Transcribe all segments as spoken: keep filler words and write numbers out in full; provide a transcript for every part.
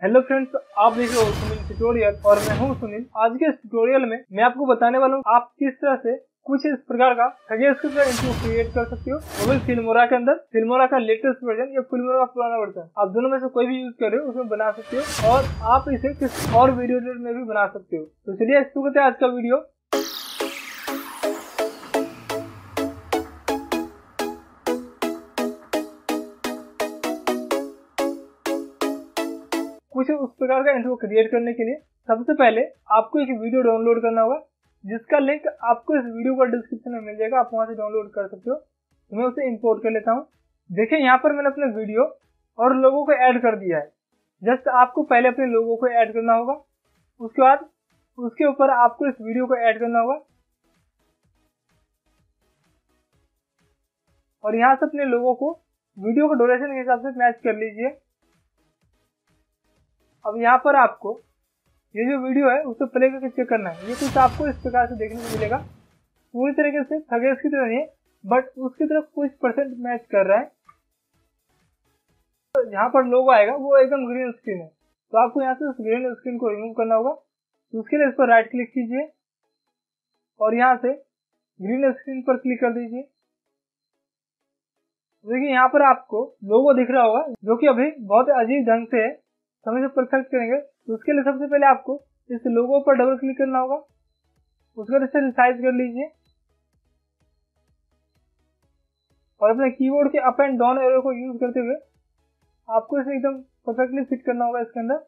Hello friends, आप देख रहे हो सुनील ट्यूटोरियल और मैं हूं सुनील। आज के इस ट्यूटोरियल में मैं आपको बताने वाला हूं आप किस तरह से कुछ इस प्रकार का खगेश इंट्रो क्रिएट कर सकते हो। वो भी फिल्मोरा के अंदर, फिल्मोरा का लेटेस्ट वर्जन या फिल्मोरा का पुराना वर्जन, आप दोनों में से कोई भी यूज कर रहे हो उसमें बना सकते हो और आप इसे किसी और वीडियो एडिटर में भी बना सकते हो। तो चलिए शुरू करते हैं आज का वीडियो। कुछ उस प्रकार का इंट्रो क्रिएट करने के लिए सबसे पहले आपको एक वीडियो डाउनलोड करना होगा, जिसका लिंक आपको इस वीडियो का डिस्क्रिप्शन में मिल जाएगा। आप वहां से डाउनलोड कर सकते हो। तो मैं उसे इंपोर्ट कर लेता हूं। देखिए यहाँ पर मैंने अपने वीडियो और लोगों को ऐड कर दिया है। जस्ट आपको पहले अपने लोगों को ऐड करना होगा, उसके बाद उसके ऊपर आपको इस वीडियो को ऐड करना होगा और यहाँ से अपने लोगों को वीडियो को ड्यूरेशन के हिसाब से मैच कर लीजिए। अब यहाँ पर आपको ये जो वीडियो है उसे प्ले करके चेक करना है। ये कुछ आपको इस प्रकार से देखने को मिलेगा, पूरी तरीके से खगेश की तरह नहीं है, बट उसकी तरफ कुछ परसेंट मैच कर रहा है। तो जहाँ पर लोगो आएगा वो एकदम ग्रीन स्क्रीन है, तो आपको यहाँ से उस ग्रीन स्क्रीन को रिमूव करना होगा। तो उसके लिए इस पर राइट क्लिक कीजिए और यहाँ से ग्रीन स्क्रीन पर क्लिक कर दीजिए। देखिए यहाँ पर आपको लोगो दिख रहा होगा, जो कि अभी बहुत अजीब ढंग से है। हम इसे परफेक्ट करेंगे, तो उसके लिए सबसे पहले आपको इस लोगो पर डबल क्लिक करना होगा, उसके बाद इसे रिसाइज कर लीजिए और अपने कीबोर्ड के अप एंड डाउन एरो को यूज करते हुए आपको इसे एकदम परफेक्टली फिट करना होगा इसके अंदर।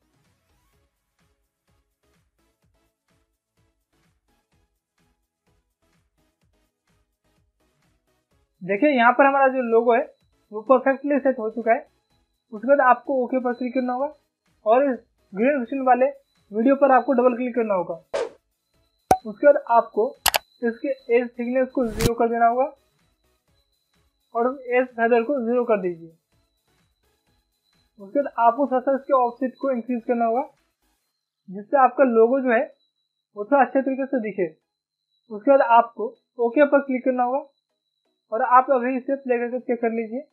देखिए यहाँ पर हमारा जो लोगो है वो परफेक्टली सेट हो चुका है। उसके बाद आपको ओके पर क्लिक करना होगा और इस ग्रीन स्क्रीन वाले वीडियो पर आपको डबल क्लिक करना होगा। उसके बाद आपको इसके एज थिकनेस को जीरो कर देना होगा और एज फेदर को जीरो कर दीजिए। उसके बाद आपको थोड़ा सा इसके ऑफसेट को इंक्रीज करना होगा, जिससे आपका लोगो जो है वो थोड़ा अच्छे तरीके से दिखे। उसके बाद आपको ओके पर क्लिक करना होगा और आप अभी इसे प्ले करके चेक कर लीजिए।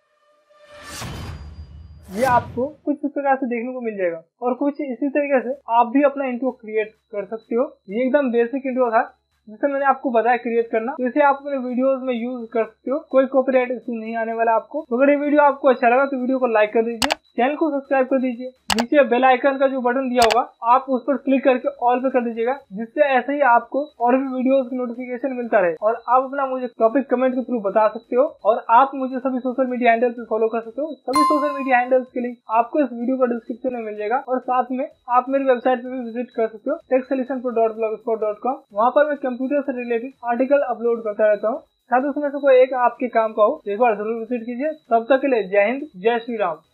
ये आपको कुछ इस प्रकार से देखने को मिल जाएगा और कुछ इसी तरीके से आप भी अपना इंट्रो क्रिएट कर सकते हो। ये एकदम बेसिक इंट्रो था जिसे मैंने आपको बताया क्रिएट करना, तो इसे आप अपने वीडियोस में यूज कर सकते हो। कोई कॉपीराइट इशू नहीं आने वाला आपको। तो अगर ये वीडियो आपको अच्छा लगा तो वीडियो को लाइक कर दीजिए, चैनल को सब्सक्राइब कर दीजिए। नीचे बेल आइकन का जो बटन दिया होगा आप उस पर क्लिक करके ऑल पे कर दीजिएगा, जिससे ऐसे ही आपको और भी वीडियोस की नोटिफिकेशन मिलता रहे। और आप अपना मुझे टॉपिक कमेंट के थ्रू बता सकते हो और आप मुझे सभी सोशल मीडिया हैंडल पे फॉलो कर सकते हो। सभी सोशल मीडिया हैंडल्स के लिंक आपको इस वीडियो का डिस्क्रिप्शन में मिल जाएगा और साथ में आप मेरी वेबसाइट पे भी विजिट कर सकते हो tech solution pro dot blogspot dot com. वहाँ पर मैं कंप्यूटर से रिलेटेड आर्टिकल अपलोड करता रहता हूँ। शायद उसमें से कोई एक आपके काम का हो, एक बार जरूर विजिट कीजिए। तब तक के लिए जय हिंद, जय श्री राम।